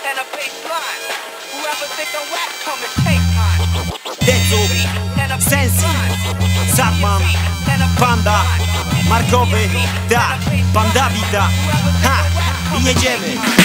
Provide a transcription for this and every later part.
Dezu, Sensi, Zadman, Panda, Markowy, da, Pandawita, ha, i jedziemy.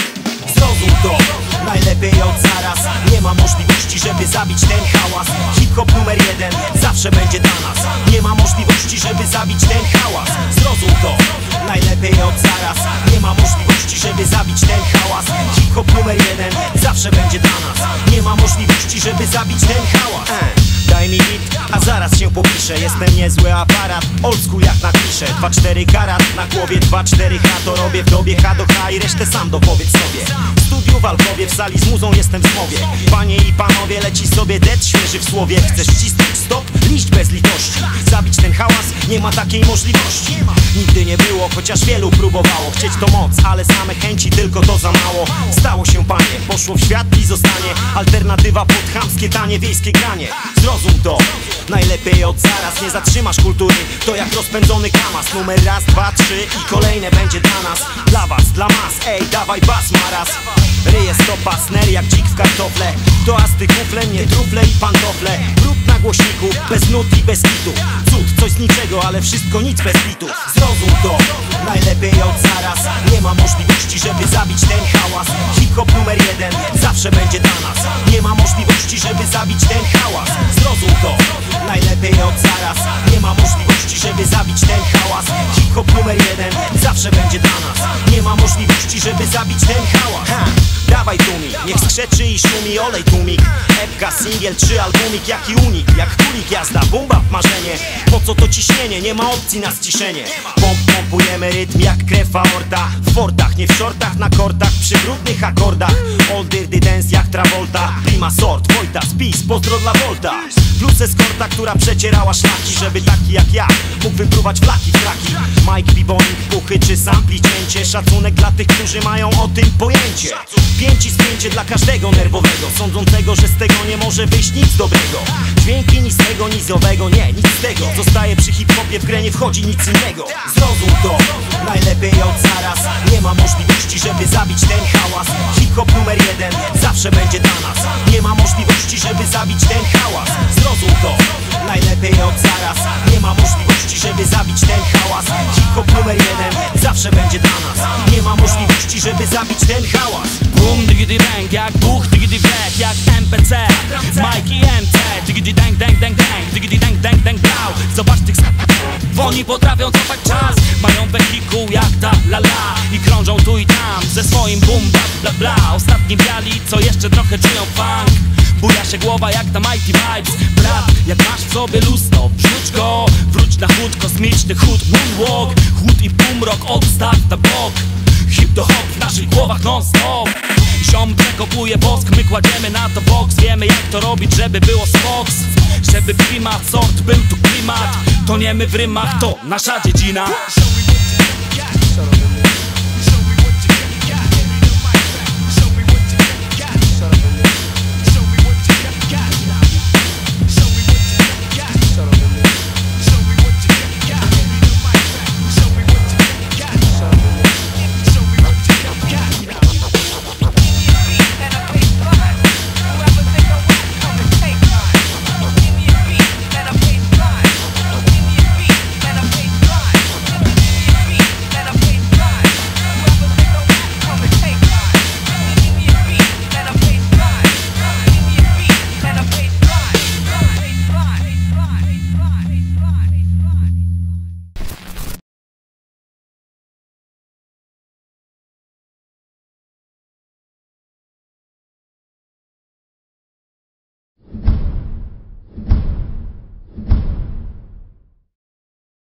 Zrozum to, najlepiej od zaraz. Nie ma możliwości, żeby zabić ten hałas. Hip-hop numer 1 zawsze będzie dla nas. Nie ma możliwości, żeby zabić ten hałas. Zrozum to, najlepiej od zaraz. Nie ma możliwości, żeby zabić ten hałas. Hip-hop numer 1 zawsze będzie dla nas. Nie ma możliwości, żeby zabić ten hałas. Daj mi hit, a zaraz się popiszę. Jestem niezły aparat, old school jak na klisze. 2-4 karat, na głowie 2-4 H. To robię w dobie H do H i resztę sam dopowiedz sobie. W studiu w Alkowie, w sali z muzą jestem w zmowie. Panie i panowie, leci sobie det świeży w słowie. Chcesz wcisnąć stop? Liść bez litości. Zabić ten hałas? Nie ma takiej możliwości. Nigdy nie było, chociaż wielu próbowało. Chcieć to moc, ale same chęci tylko to za mało. Stało się panie, poszło w świat i zostanie alternatywa pod chamskie, tanie, wiejskie granie. Zrozum to, najlepiej od zaraz. Nie zatrzymasz kultury, to jak rozpędzony kamas. Numer raz, 2, 3 i kolejne będzie dla nas. Dla was, dla mas, ej, dawaj bas maraz. Ryje stopa, sner jak dzik w kartofle. Toasty kufle, nie trufle i pantofle. Brud na głośniku, bez nut i bez kitu. Cud, coś z niczego, ale wszystko nic bez bitu. Zrozum to, najlepiej od zaraz. Nie ma możliwości, żeby zabić ten hałas. Hip-hop numer 1 zawsze będzie dla nas. Nie ma możliwości, żeby zabić ten hałas. Zrozum to, najlepiej od zaraz. Nie ma możliwości, żeby zabić ten hałas. Hip-hop numer 1 zawsze będzie dla nas. Nie ma możliwości, żeby zabić ten hałas. Dawaj tłumik, niech skrzeczy i szumi, olej tłumik. Epka, singiel, 3 albumik, jaki unik. Jak kulik jazda, bumba marzenie. Po co to ciśnienie, nie ma opcji na ściszenie. Pompujemy rytm jak krew aorta. W fortach, nie w shortach, na kortach, przy brudnych akordach. Old dirty dance jak Travolta. Prima sort, Wojta, spis, pozdro dla Volta. Plus eskorta, która przecierała szlaki, żeby taki jak ja mógł wypruwać flaki w traki. Mike, b-boying, puchy czy sampli cięcie. Szacunek dla tych, którzy mają o tym pojęcie. 5 i spięcie dla każdego nerwowego, sądzącego, że z tego nie może wyjść nic dobrego. Dźwięki nic z tego, nizowego, nie, nic z tego. Zostaje przy hip-hopie, w grę nie wchodzi nic innego. Zrozum to, najlepiej od zaraz. Nie ma możliwości, żeby zabić ten hałas. Hip-hop numer 1 zawsze będzie dla nas. Nie ma możliwości, żeby zabić ten hałas. Zrozum to, najlepiej od zaraz. Nie ma możliwości, żeby zabić ten hałas. Hip-hop numer 1 zawsze będzie dla nas. Nie ma możliwości, żeby zabić ten hałas. Bum, digidi bang, jak buch, digidi black, jak MPC, Mike i MC. Digidi dang, dang, dang, dang, digidi dang, dang, dang, blau. Zobacz tych oni potrafią cofać czas. Mają wehikuł jak ta la i krążą tu i tam ze swoim bum, bla, bla, bla. Ostatni biali, co jeszcze trochę czują funk. Buja się głowa jak ta Mighty Vibes. Brat, jak masz w sobie lustro, wrzuć go. Wróć na chód, kosmiczny chód, moonwalk. Chód i boomrock, odstaw na bok. Hip to hop w naszych głowach non-stop. Ziom przekopuje wosk, my kładziemy na to boks. Wiemy jak to robić, żeby było spoks. Żeby klimat, sort, był tu klimat. To nie my w rymach, to nasza dziedzina.